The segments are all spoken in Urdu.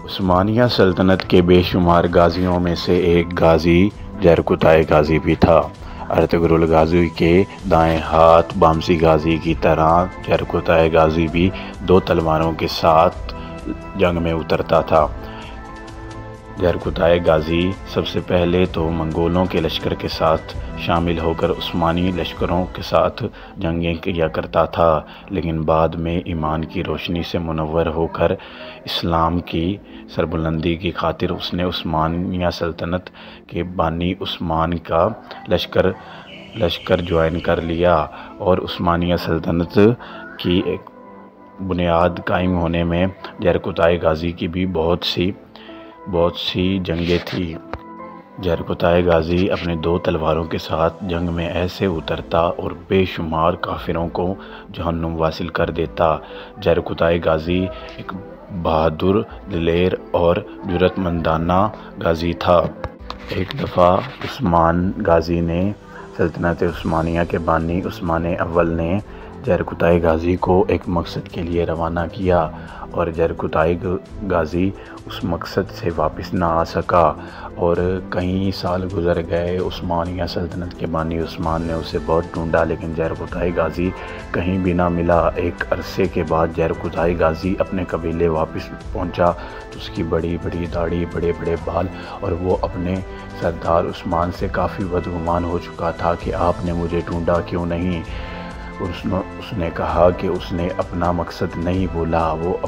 عثمانیہ سلطنت کے بے شمار غازیوں میں سے ایک غازی جرکتائی غازی بھی تھا۔ ارطغرل غازی کے دائیں ہاتھ بامسی غازی کی طرح جرکتائی غازی بھی دو تلواروں کے ساتھ جنگ میں اترتا تھا۔ جرکتائی غازی سب سے پہلے تو منگولوں کے لشکر کے ساتھ شامل ہو کر عثمانی لشکروں کے ساتھ جنگیں کیا کرتا تھا، لیکن بعد میں ایمان کی روشنی سے منور ہو کر اسلام کی سربلندی کی خاطر اس نے عثمانیہ سلطنت کے بانی عثمان کا لشکر جوائن کر لیا، اور عثمانیہ سلطنت کی ایک بنیاد قائم ہونے میں جرکتائی غازی کی بھی بہت سی جنگیں تھیں۔ جرکتائی غازی اپنے دو تلواروں کے ساتھ جنگ میں ایسے اترتا اور بے شمار کافروں کو جہنم واصل کر دیتا۔ جرکتائی غازی ایک بہادر، دلیر اور جرأت مندانہ غازی تھا۔ ایک دفعہ عثمان غازی نے سلطنت عثمانیہ کے بانی عثمان اول نے جرکتائی غازی کو ایک مقصد کے لیے روانہ کیا، اور جرکتائی غازی اس مقصد سے واپس نہ آ سکا، اور کئی سال گزر گئے۔ عثمانیہ سلطنت کے بانی عثمان نے اسے بہت ڈھونڈا، لیکن جرکتائی غازی کہیں بھی نہ ملا۔ ایک عرصے کے بعد جرکتائی غازی اپنے قبیلے واپس پہنچا تو اس کی بڑی بڑی داڑھی، بڑے بڑے بال، اور وہ اپنے سردار عثمان سے کافی بدگمان ہو چکا تھا کہ آپ نے مجھے ڈھونڈا کیوں نہیں۔ اس نے کہا کہ اس نے اپنا مقصد نہیں بولا،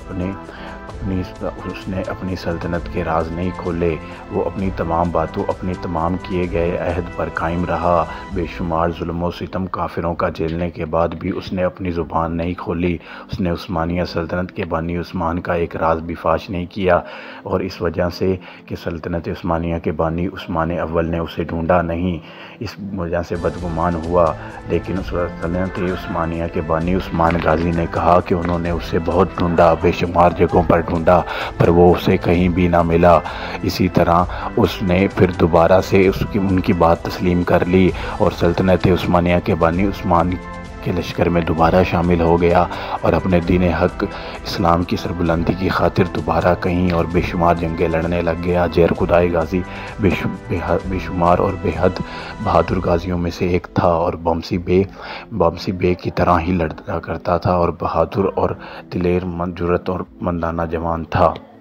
اس نے اپنی سلطنت کے راز نہیں کھولے، وہ اپنی تمام باتوں، اپنی تمام کیے گئے عہد پر قائم رہا۔ بے شمار ظلم و ستم کافروں کا جھیلنے کے بعد بھی اس نے اپنی زبان نہیں کھولی۔ اس نے عثمانیہ سلطنت کے بانی عثمان کا ایک راز بھی فاش نہیں کیا، اور اس وجہ سے کہ سلطنت عثمانیہ کے بانی عثمان اول نے اسے ڈھونڈا نہیں، اس وجہ سے بدگمان ہوا۔ لیکن سلطنت عثمانیہ کے بانی عثمان غازی نے کہا کہ انہوں نے اسے بہت ڈھونڈا، بے شمار جگہوں پر ڈھونڈا، پر وہ اسے کہیں بھی نہ ملا۔ اسی طرح اس نے پھر دوبارہ سے ان کی بات تسلیم کر لی، اور سلطنت عثمانیہ کے بانی عثمان کے لشکر میں دوبارہ شامل ہو گیا، اور اپنے دین حق اسلام کی سربلندی کی خاطر دوبارہ کہیں اور بے شمار جنگیں لڑنے لگ گیا۔ جرکتائی غازی بے شمار اور بے حد بہادر غازیوں میں سے ایک تھا، اور بامسی بے کی طرح ہی لڑا کرتا تھا، اور بہادر اور دلیر، جرأت اور مندانہ جوان تھا۔